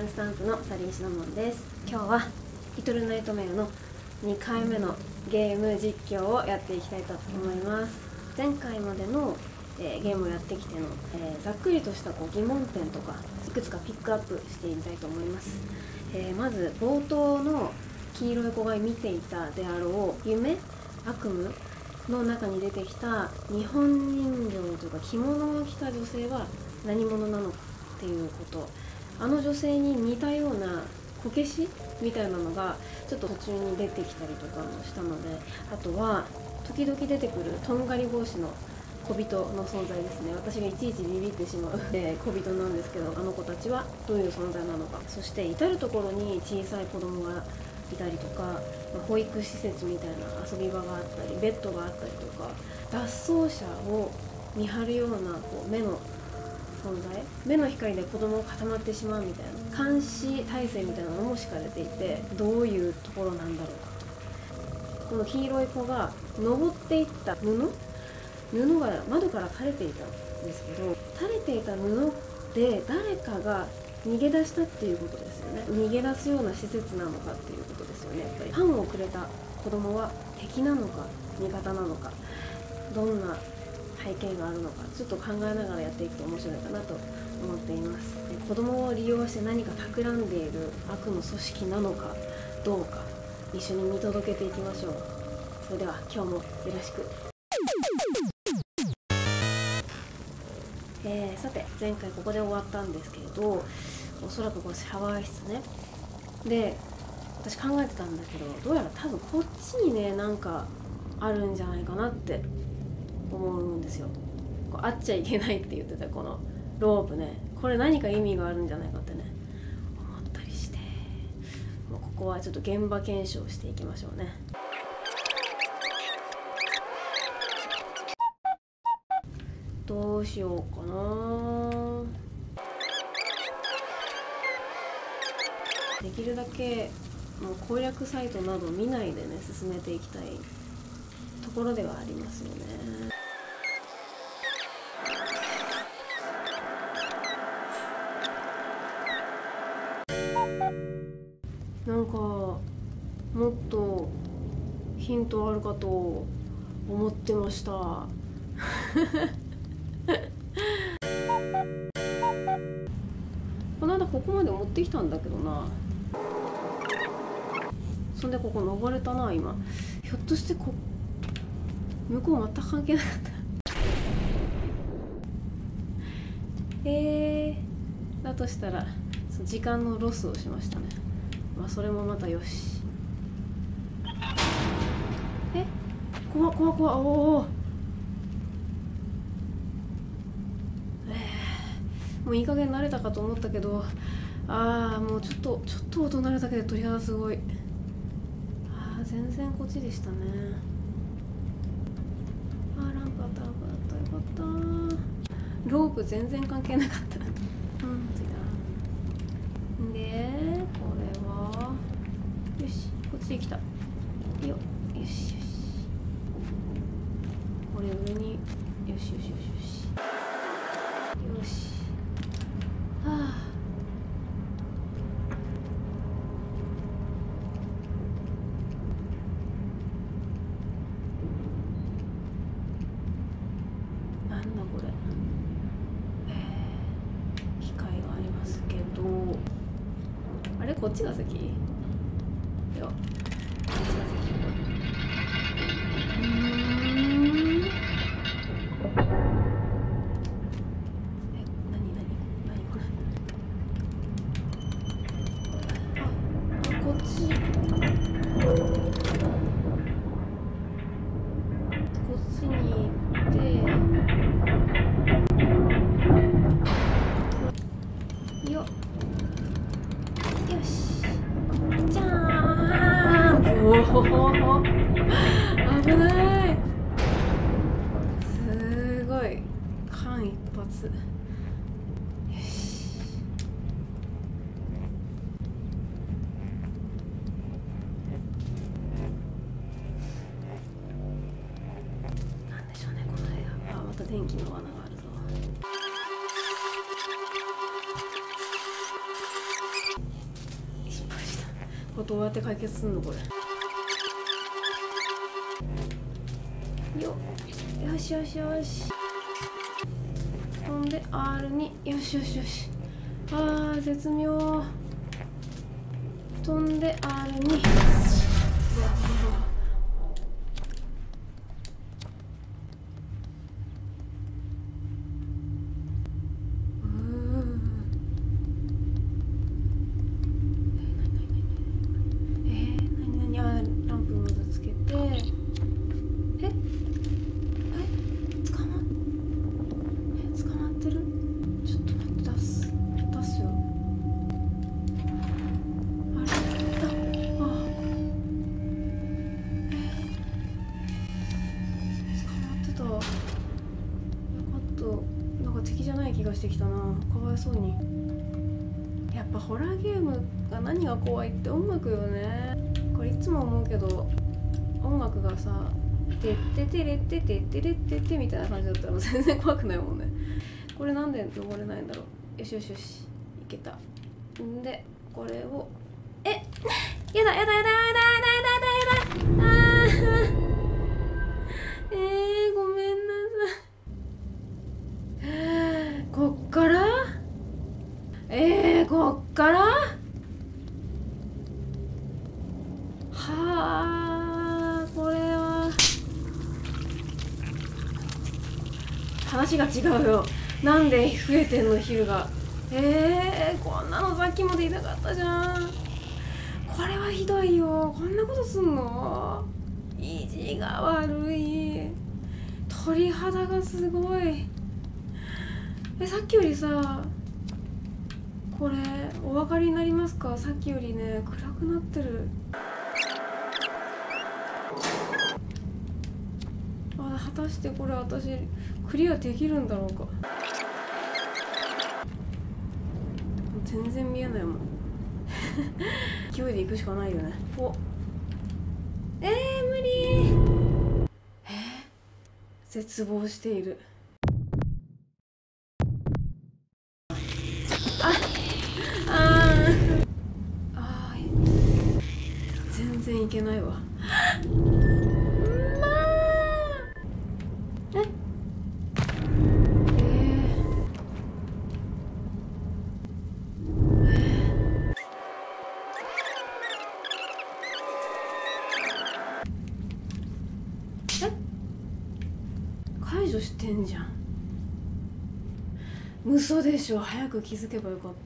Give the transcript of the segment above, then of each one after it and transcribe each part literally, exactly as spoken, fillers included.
スタンプのサリーシナモンです。今日はリトルナイトメアのにかいめのゲーム実況をやっていきたいと思います。前回までの、えー、ゲームをやってきての、えー、ざっくりとしたこう疑問点とかいくつかピックアップしていきたいと思います。えー、まず冒頭の黄色い子が見ていたであろう夢悪夢の中に出てきた日本人形というか着物を着た女性は何者なのかっていうこと、あの女性に似たようなこけしみたいなのがちょっと途中に出てきたりとかもしたので、あとは時々出てくるとんがり帽子の小人の存在ですね。私がいちいちビビってしまう、えー、小人なんですけど、あの子たちはどういう存在なのか、そして至る所に小さい子供がいたりとか、まあ、保育施設みたいな遊び場があったりベッドがあったりとか、脱走者を見張るようなこう目の存在、目の光で子供が固まってしまうみたいな監視体制みたいなのも敷かれていて、どういうところなんだろうかと。この黄色い子が登っていった布布が窓から垂れていたんですけど、垂れていた布で誰かが逃げ出したっていうことですよね。逃げ出すような施設なのかっていうことですよね。やっぱりパンをくれた子供は敵なのか味方なのか、どんな背景があるのか、ちょっと考えながらやっていくと面白いかなと思っています。で、子供を利用して何か企んでいる悪の組織なのかどうか、一緒に見届けていきましょう。それでは今日もよろしく。えー、さて前回ここで終わったんですけれど、おそらくこのシャワー室ね。で、私考えてたんだけど、どうやら多分こっちにねなんかあるんじゃないかなって思うんですよ。こうあっちゃいけないって言ってたこのロープね、これ何か意味があるんじゃないかってね思ったりして、もうここはちょっと現場検証していきましょうね。どうしようかな。できるだけもう攻略サイトなど見ないでね進めていきたいところではありますよね。なんかもっとヒントあるかと思ってました。この間ここまで持ってきたんだけどな。そんでここ登れたな今。ひょっとしてこ向こう全く関係なかったえー、だとしたら時間のロスをしましたね。まあそれもまたよし。え、怖怖怖おお、えー、もういい加減慣れたかと思ったけど、ああもうちょっとちょっと音鳴るだけで鳥肌すごい。ああ全然こっちでしたね。あーランプあったランプあったよかった。ロープ全然関係なかったうん次だ。でこれはよしこっちで来たよ。よしよし、これ上によしよしよしよしよし。はあなんだこれ、えー、機械がありますけど、あれこっちが先よ、こっちが先。うーん、え、なになになにこれ。あ、あこっちこっちに行ってよよし、じゃーん。おお危ない、すごい間一髪。よし、なんでしょうねこの部屋。あ、また電気の罠があるぞ。 これどうやって解決すんのこれ。よよしよしよし。ほんで アール によしよしよし。あー絶妙。飛んで アール に。敵じゃない気がしてきたな。かわいそうに。やっぱホラーゲームが何が怖いって音楽よね。これいつも思うけど、音楽がさ「てっててれっててってれってって」みたいな感じだったら全然怖くないもんね。これなんで登れないんだろう。よしよしよし、いけた。んでこれをえやだやだやだやだやだやだやだやだ。あーえー、ごめんなさい。こっからえー、こっからはあ、これは話が違うよ。なんで増えてんのヒルが。えー、こんなのさっきまでいなかったじゃん。これはひどいよ。こんなことすんの。意地が悪い。鳥肌がすごい。え、さっきよりさ、これお分かりになりますか？さっきよりね暗くなってる。あ、果たしてこれ私クリアできるんだろうか。全然見えないもん勢いで行くしかないよね。おえー、無理。えー、絶望している。全然いけないわ。まあええええ解除してんじゃん。嘘でしょ。早く気づけばよかった。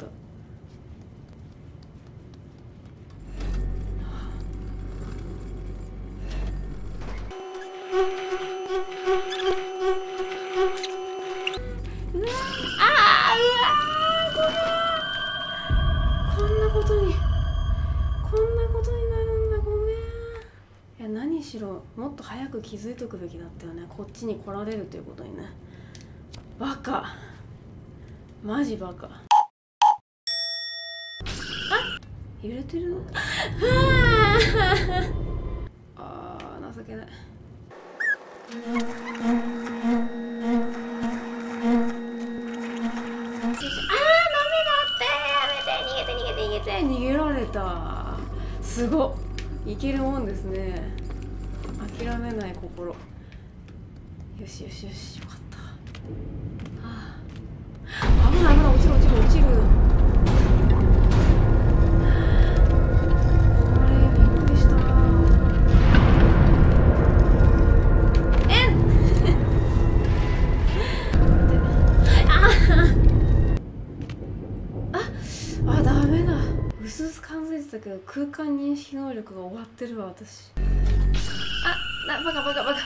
何しろもっと早く気づいとくべきだったよね。こっちに来られるということにね。バカマジバカ。あ、揺れてる。あー情けない。あーダメだって。やめて、逃げて逃げて逃げて。逃げられた。すごっ、いけるもんですね。諦めない心。よしよしよし、よかった。はあ、危ない危ない、落ちる落ちる落ちる。これびっくりした。えんあああ、ダメだ。うすうす感じてたけど空間認識能力が終わってるわ私。あ、な、バカバカバカ。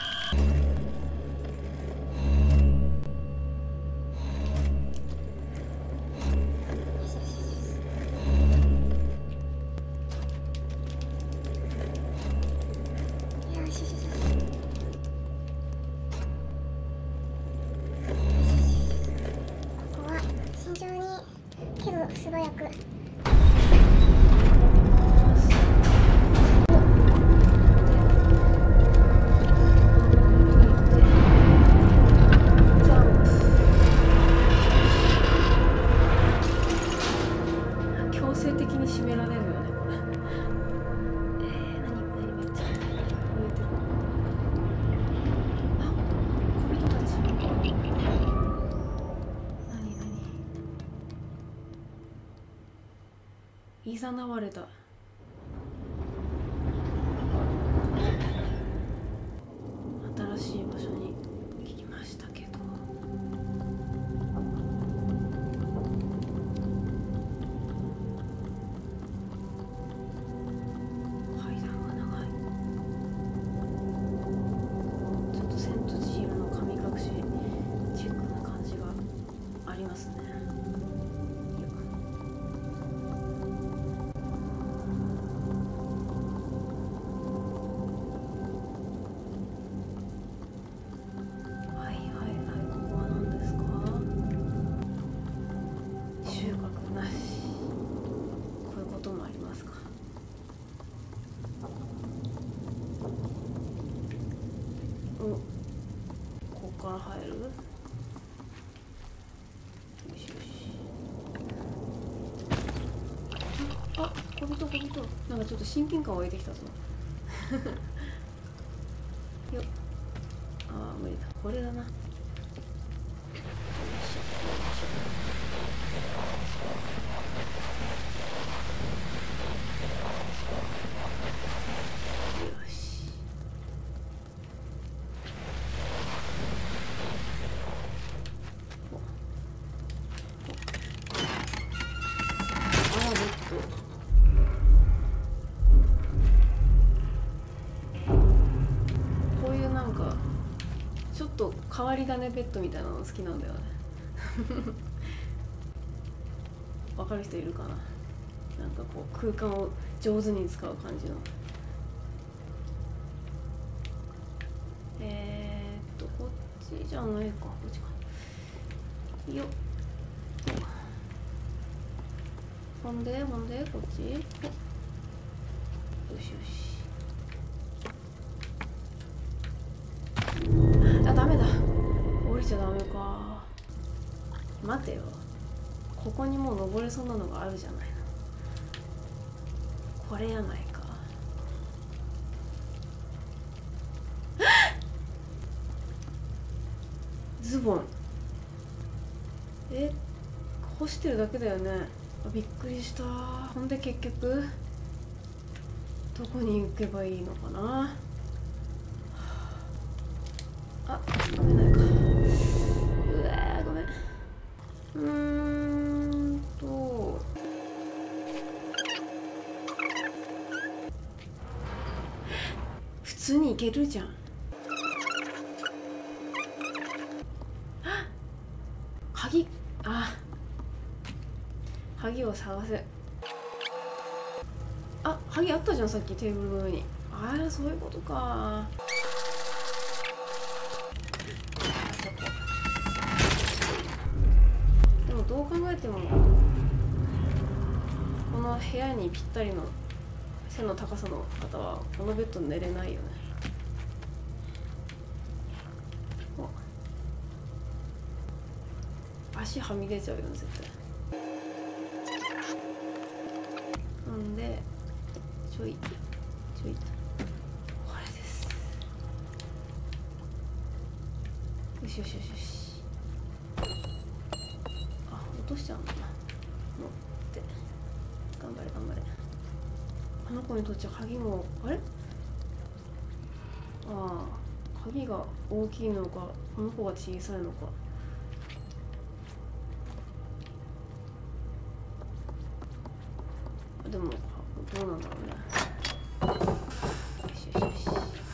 ここは慎重にけど素早く。 いざなわれた。新しい場所に来ましたけど、階段が長い。ちょっと千と千尋の神隠しチェックな感じがありますね。ここから入る？よしよし。あ、あ、小人小人。なんかちょっと親近感湧いてきたぞ。よっ。ああ、無理だ。これだな。よし。こういうなんかちょっと変わり種ベッドみたいなの好きなんだよね。わかる人いるかな。なんかこう空間を上手に使う感じの。えー、っとこっちじゃないか、こっちか。よっ。ほんでほんでこっち。よしよし。あ、ダメだ。降りちゃダメか。待てよ。ここにもう登れそうなのがあるじゃないの。これやないか。ズボン。え、干してるだけだよね。あ、びっくりした。ほんで結局どこに行けばいいのかな。あ、ごめんないか。うわー、ごめん。うーんと普通に行けるじゃん。鍵、あ、鍵を探せ。あ、鍵あったじゃん、さっきテーブルの上に。ああ、そういうことか。でもどう考えてもこの部屋にぴったりの背の高さの方はこのベッド寝れないよね。足はみ出ちゃうよね、絶対。なんでちょいちょいこれです。よしよしよしよし。あ、落としちゃうんだな。持って頑張れ頑張れ。この子にとっちゃ鍵もあれ、ああ、鍵が大きいのかこの子が小さいのか。でもどうなんだろうね。よしよしよし。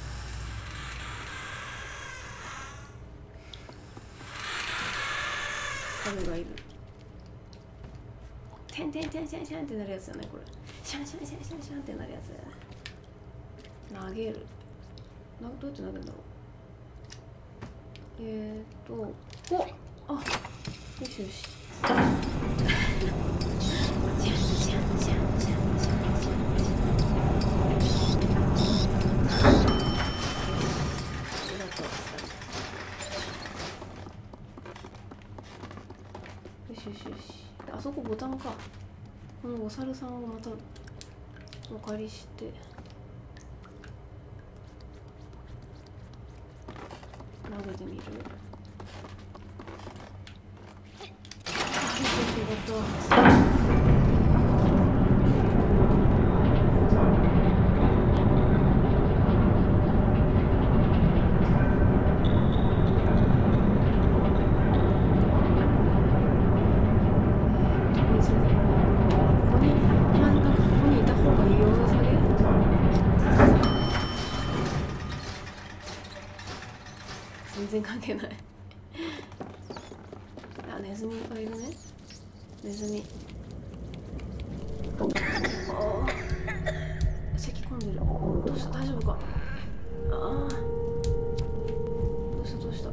猿がいる。てんてんてんてんてんってなるやつだね、これ。シャンシャンシャンシャンシャンってなるやつだよね。投げる。な、どうやって投げるんだろう。えーっと、お、あ、よしよし。よしよしよし。あそこボタンか。このお猿さんをまたお借りして投げてみる。あ、よかった。 全然関係ないあ、ネズミがいるね。ネズミああ咳込んでる。どうした、大丈夫か。ああどうしたどうした。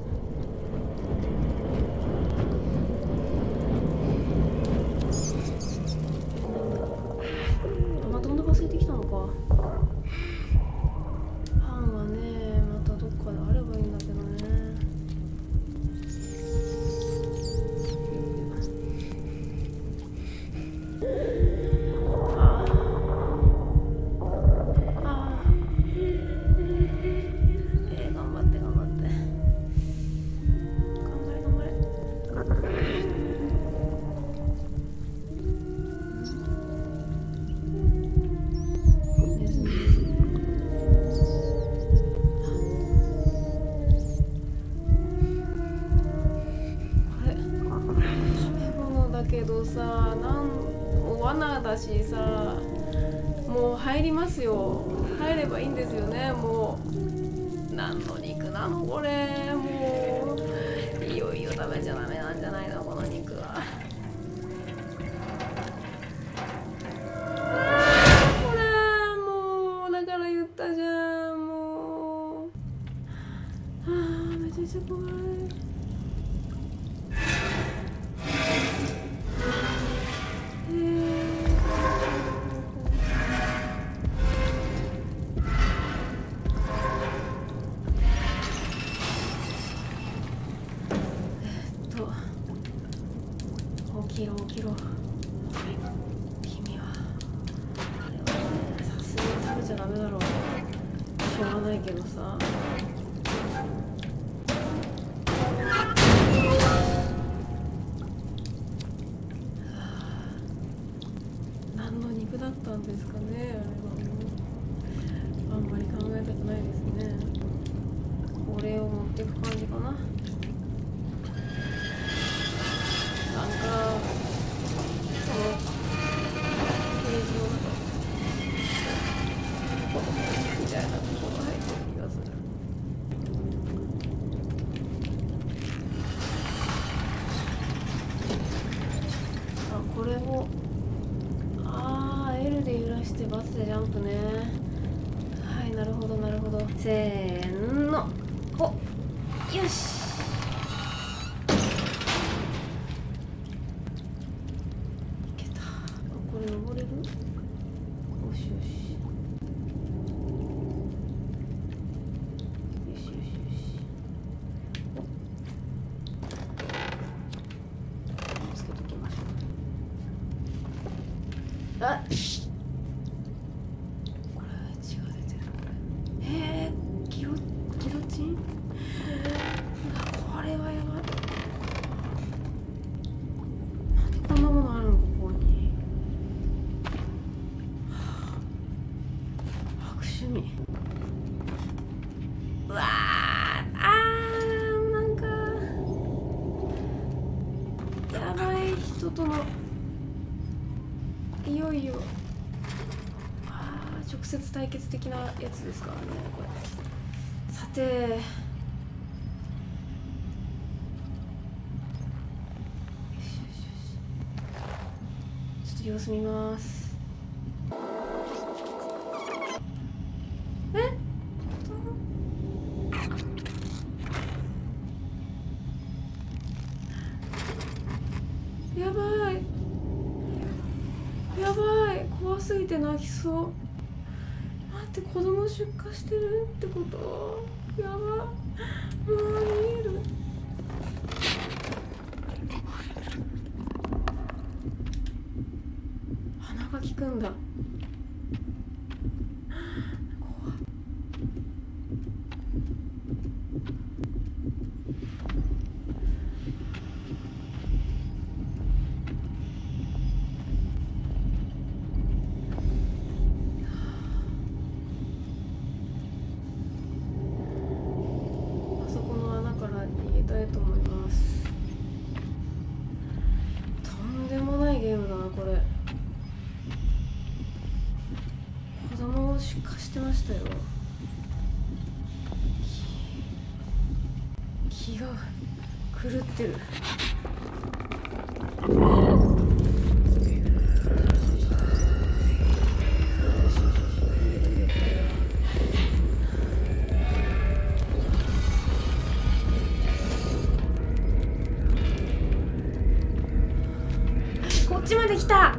あ、またお腹空いてきたのか。パンはねまたどっかであればいいんだけどね。けどさ、なんもう罠だしさ、もう入りますよ。入ればいいんですよね。もう何の肉なのこれ。もういよいよ食べちゃダメなんじゃないのこの肉は。これもうだから言ったじゃん。もうあーめちゃめちゃ怖い。起きろ起きろ。君はあれはね、さすがに食べちゃダメだろう。しょうがないけどさ。何の肉だったんですかね、あれは。あんまり考えたくないですね。これを持っていく感じかな。なんかそのページの中みたいなところが入ってる気がする。あ、これをあー L で揺らしてバツでジャンプね。はい、なるほどなるほど。せーの、ほっ、よし。登れる？よしよし。よしよしよし。つけときましょう。あっ、これ血が出てる。これへえ、ギロギロチン。これはやばい。なんでこんなものあるのここに。趣味。うわー、あー、なんかやばい人とのいよいよあー直接対決的なやつですからねこれ。さて、よしよしよし、ちょっと様子見ます。やばいやばい、怖すぎて泣きそう。待って、子供出荷してるってこと？やば、もう見える。鼻が利くんだ。怖っ。たいと思います。とんでもないゲームだなこれ。 気が狂ってる。こっちまで来た。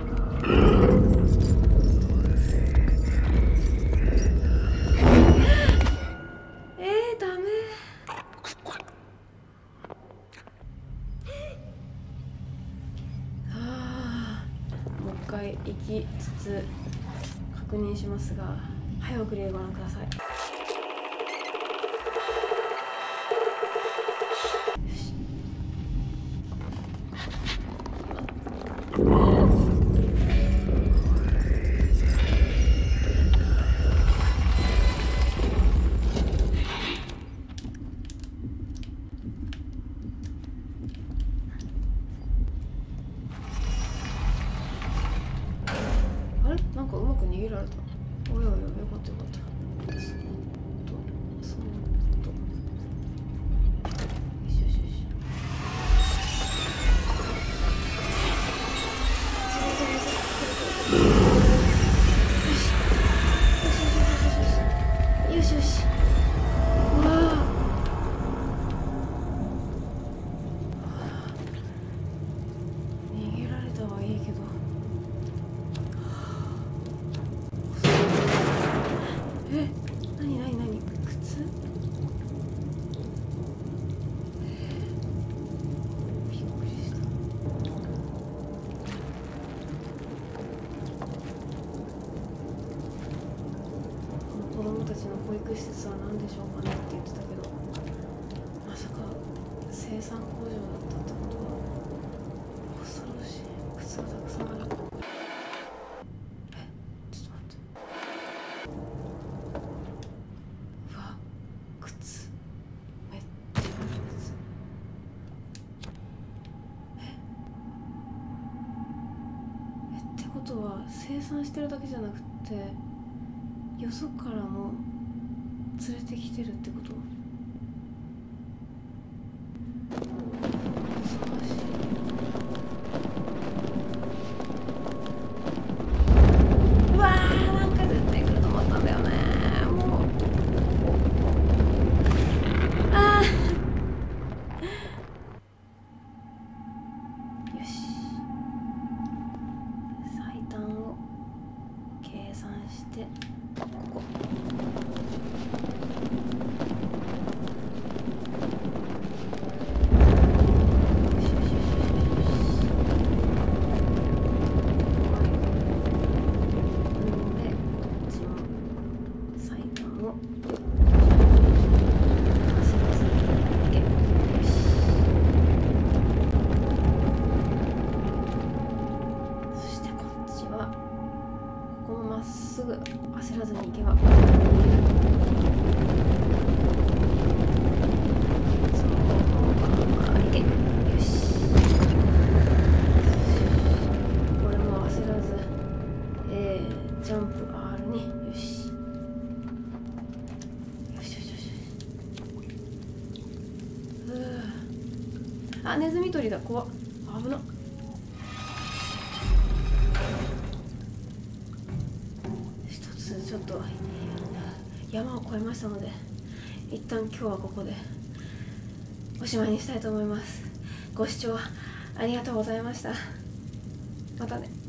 行きつつ確認しますが、早送りでご覧ください。なんかうまく逃げられた。おやおや、よかったよかった。そーっとそーっとよしよしよし。よしよしよしよしよしよしよしよしよし。うわー、逃げられたはいいけど、え、なになになに、靴？えー、びっくりした。子供たちの保育施設は何でしょうかねって言ってたけど、まさか生産工場だったってことは恐ろしい。靴がたくさんある。ことは生産してるだけじゃなくて、よそからも連れてきてるってこと？恐ろしい。うわー、なんか絶対来ると思ったんだよね。もうあーよし、最短を計算してここ。すぐ焦らずに行けば、そう、あ、行け。よし、これも焦らず、えー、ジャンプ アール に、よしよしよしよしよし。うー、あ、ネズミ捕りだ。怖っ、危なっ。ちょっと山を越えましたので、一旦今日はここでおしまいにしたいと思います。ご視聴ありがとうございました。またね。